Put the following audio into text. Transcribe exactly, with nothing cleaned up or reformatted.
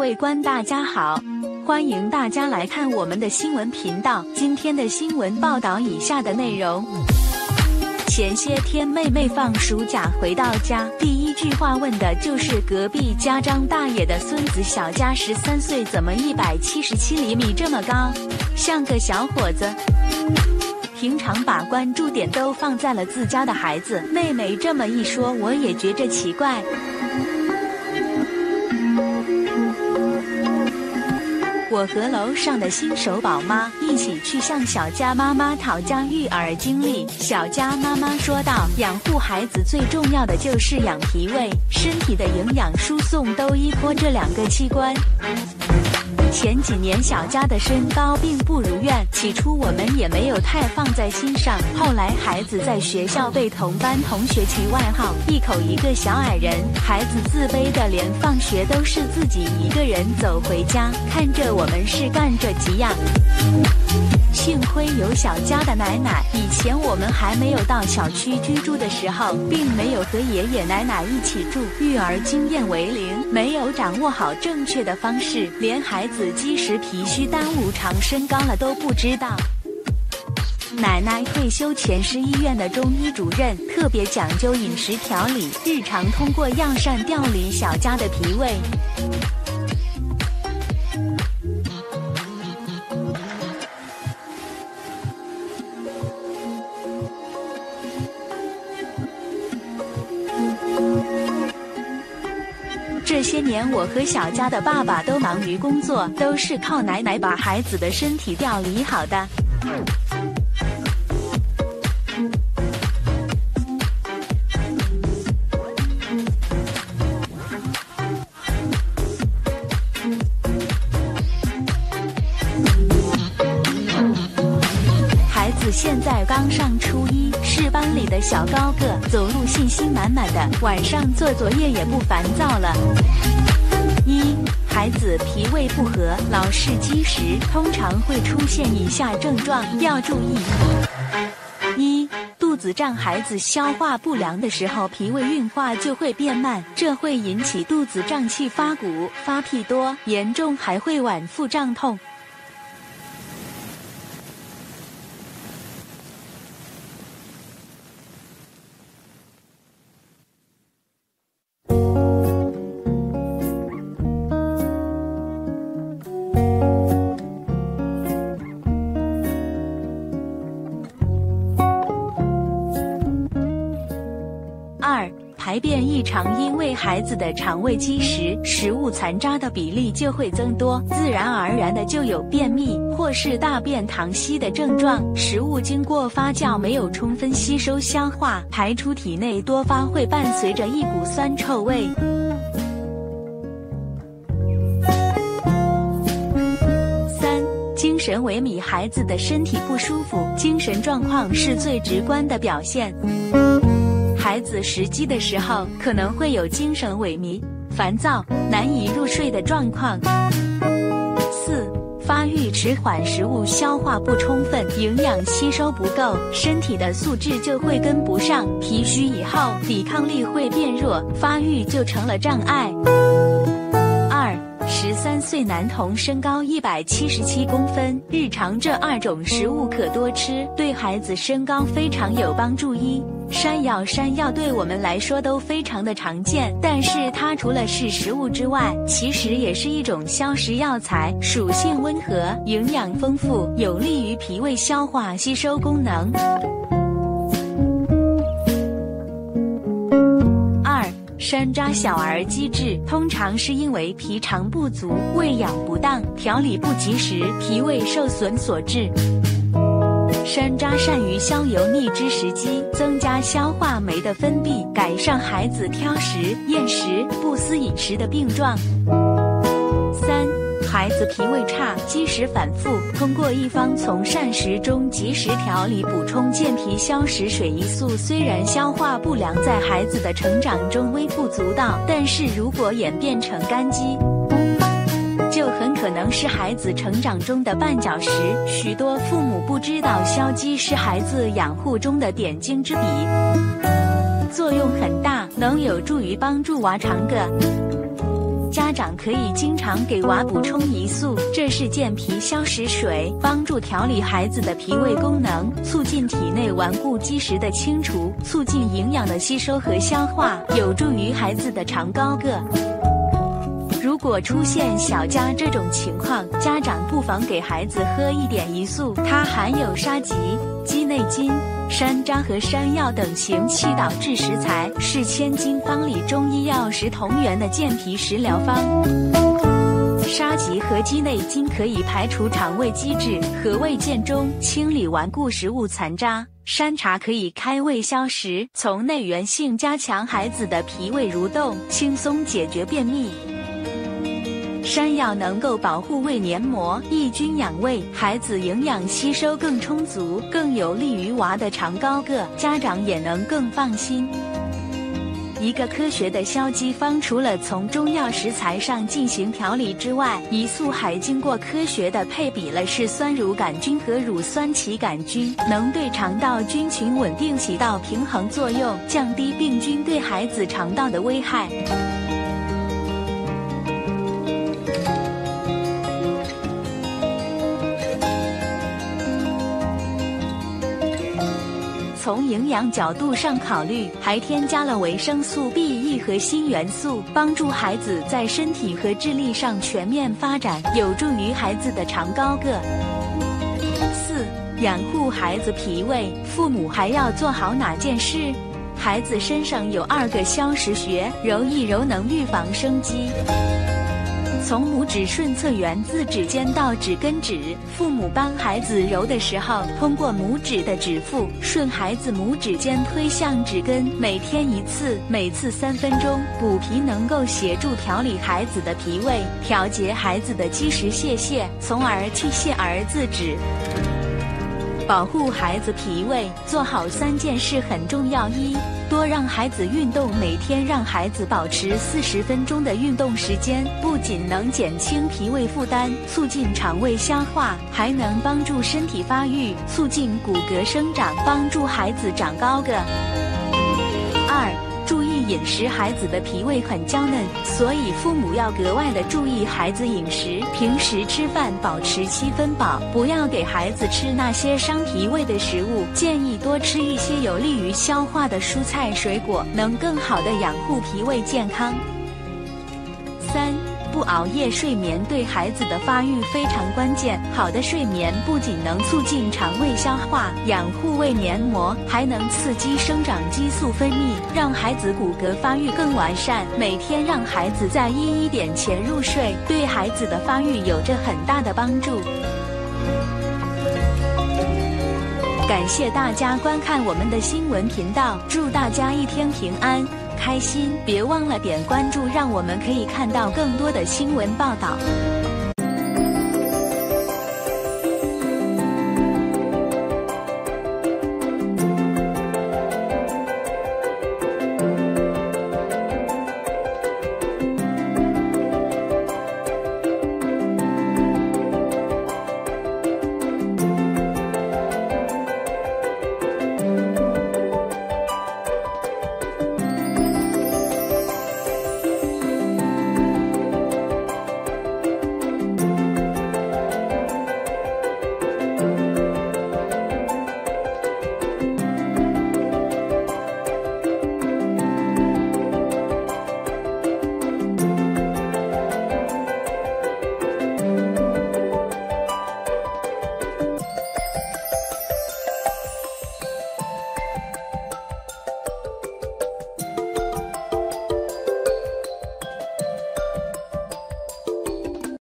位观大家好，欢迎大家来看我们的新闻频道。今天的新闻报道以下的内容：前些天妹妹放暑假回到家，第一句话问的就是隔壁家张大爷的孙子小佳十三岁，怎么一百七十七厘米这么高，像个小伙子。平常把关注点都放在了自家的孩子，妹妹这么一说，我也觉着奇怪。我和楼上的新手宝妈一起去向小佳妈妈讨教育儿经历。小佳妈妈说道，养护孩子最重要的就是养脾胃，身体的营养输送都依托这两个器官。前几年小佳的身高并不如愿，起初我们也没有太放在心上，后来孩子在学校被同班同学取外号一口一个小矮人，孩子自卑的连放学都是自己一个人走回家，看着我们是干着急呀。幸亏有小佳的奶奶，以前我们还没有到小区居住的时候，并没有和爷爷奶奶一起住，育儿经验为零，没有掌握好正确的方式，连孩子积食脾虚耽误长身高了都不知道。奶奶退休前是医院的中医主任，特别讲究饮食调理，日常通过药膳调理小佳的脾胃。这些年我和小佳的爸爸都忙于工作，都是靠奶奶把孩子的身体调理好的。孩子现在刚上初一，是班里的小高个，走路信心满满的，晚上做作业也不烦躁了。一、孩子脾胃不和，老是积食，通常会出现以下症状，要注意。一、肚子胀，孩子消化不良的时候，脾胃运化就会变慢，这会引起肚子胀气、发鼓、发屁多，严重还会脘腹胀痛。二、排便异常，因为孩子的肠胃积食，食物残渣的比例就会增多，自然而然的就有便秘或是大便溏稀的症状。食物经过发酵没有充分吸收消化，排出体内，多发会伴随着一股酸臭味。三、精神萎靡，孩子的身体不舒服，精神状况是最直观的表现。孩子食积的时候，可能会有精神萎靡、烦躁、难以入睡的状况。四、发育迟缓，食物消化不充分，营养吸收不够，身体的素质就会跟不上，脾虚以后，抵抗力会变弱，发育就成了障碍。二、十三岁男童身高一百七十七公分，日常这二种食物可多吃，对孩子身高非常有帮助。一、山药，山药对我们来说都非常的常见，但是它除了是食物之外，其实也是一种消食药材，属性温和，营养丰富，有利于脾胃消化吸收功能。二、山楂，小儿积滞，通常是因为脾肠不足、喂养不当、调理不及时、脾胃受损所致。山楂善于消油腻之食积，增加消化酶的分泌，改善孩子挑食、厌食、不思饮食的病状。三、孩子脾胃差、积食反复，通过一方从膳食中及时调理，补充健脾消食水胰素，虽然消化不良在孩子的成长中微不足道，但是如果演变成肝积，就很可能是孩子成长中的绊脚石。许多父母不知道消积是孩子养护中的点睛之笔，作用很大，能有助于帮助娃长个。 家长可以经常给娃补充胰素，这是健脾消食水，帮助调理孩子的脾胃功能，促进体内顽固积食的清除，促进营养的吸收和消化，有助于孩子的长高个。如果出现小佳这种情况，家长不妨给孩子喝一点胰素，它含有沙棘、鸡内金、山楂和山药等行气导致食材，是千金方里中医药食同源的健脾食疗方。沙棘和鸡内金可以排除肠胃积滞和胃健中，清理顽固食物残渣。山茶可以开胃消食，从内源性加强孩子的脾胃蠕动，轻松解决便秘。山药能够保护胃黏膜，益菌养胃，孩子营养吸收更充足，更有利于娃的长高个，家长也能更放心。一个科学的消积方，除了从中药食材上进行调理之外，胰素还经过科学的配比了是酸乳杆菌和乳酸歧杆菌，能对肠道菌群稳定起到平衡作用，降低病菌对孩子肠道的危害。从营养角度上考虑，还添加了维生素 B 一 和锌元素，帮助孩子在身体和智力上全面发展，有助于孩子的长高个。四、养护孩子脾胃，父母还要做好哪件事？孩子身上有二个消食穴，揉一揉能预防生肌。从拇指顺侧缘自指尖到指根指，父母帮孩子揉的时候，通过拇指的指腹顺孩子拇指尖推向指根，每天一次，每次三分钟。补脾能够协助调理孩子的脾胃，调节孩子的积食泄泻，从而去泻而自止。保护孩子脾胃，做好三件事很重要：一、多让孩子运动，每天让孩子保持四十分钟的运动时间，不仅能减轻脾胃负担，促进肠胃消化，还能帮助身体发育，促进骨骼生长，帮助孩子长高个。二、注意饮食，孩子的脾胃很娇嫩，所以父母要格外的注意孩子饮食，平时吃饭保持七分饱，不要给孩子吃那些伤脾胃的食物，建议多吃一些有利于消化的蔬菜水果，能更好的养护脾胃健康。三、不熬夜，睡眠对孩子的发育非常关键。好的睡眠不仅能促进肠胃消化，养护胃黏膜，还能刺激生长激素分泌，让孩子骨骼发育更完善。每天让孩子在一一点前入睡，对孩子的发育有着很大的帮助。感谢大家观看我们的新闻频道，祝大家一天平安开心，别忘了点关注，让我们可以看到更多的新闻报道。